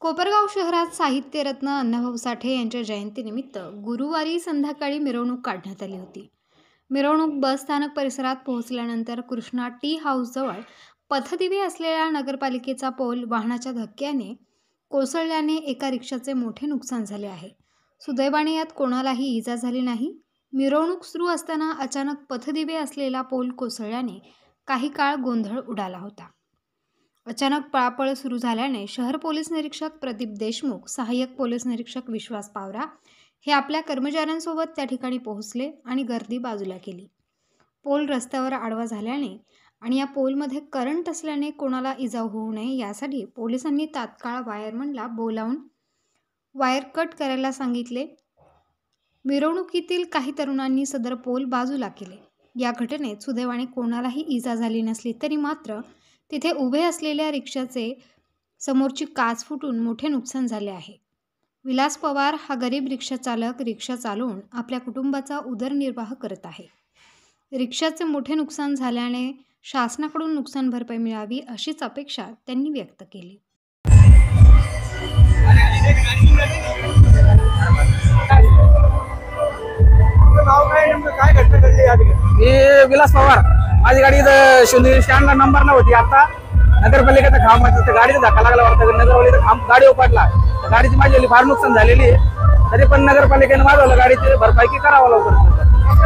कोपरगाव शहरात साहित्यरत्न अण्णाभाऊ साठे यांच्या जयंतीनिमित्त गुरुवारी संध्याकाळी मिरवणूक काढण्यात आली होती। मिरवणूक बस स्थानक परिसरात पोहोचल्यानंतर कृष्णा टी हाऊसजवळ पथदिवे असलेल्या नगरपालिकेचा पोल वाहनाच्या धक्क्याने कोसळल्याने एका रिक्षाचे मोठे नुकसान झाले आहे। सुदैवाने यात कोणालाही इजा झाली नाही। मिरवणूक सुरू असताना अचानक पथदिवे असलेला पोल कोसळल्याने काही काळ गोंधळ उडाला होता। अचानक पळापळ सुरू झाल्याने शहर पोलीस निरीक्षक प्रदीप देशमुख, सहाय्यक पोलीस निरीक्षक विश्वास पावरा हे आपल्या कर्मचाऱ्यांसोबत त्या ठिकाणी पोहोचले आणि गर्दी बाजूला केली। पोल रस्त्यावर आडवा झाल्याने आणि या पोलमध्ये करंट असल्याने कोणाला इजा होऊ नये यासाठी पोलिसांनी तात्काळ वायरमनला बोलावून वायर कट करायला सांगितले। मिरवणुकीतील काही तरुणांनी सदर पोल बाजूला केले। या घटनेत सुदैवाने कोणालाही इजा झाली नसली तरी मात्र तिथे उभे असलेल्या रिक्षाचे समोरची काच फुटून मोठे नुकसान झाले आहे। विलास पवार हा गरीब रिक्षा चालक रिक्षा चालवून आपल्या कुटुंबाचा उदरनिर्वाह करत आहे। रिक्षाचे मोठे नुकसान झाल्याने शासनाकडून नुकसान भरपाई मिळावी अशीच अपेक्षा त्यांनी व्यक्त केली। मी विलास पवार, माझी गाडी शिवनेरी स्टँडला नंबरला होती। आता नगरपालिकेचा खांब गाडीचा धक्का लागला होता, नगरपालिकेचा खांब गाडी उपटला। गाडीची माझी फार नुकसान झालेली आहे, तरी पण नगरपालिकेने मागवलं गाडीची भरपाई करावं लवकर।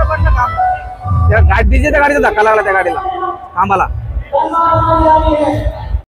डीजेच्या गाडीचा धक्का लागला त्या गाडीला खांबाला।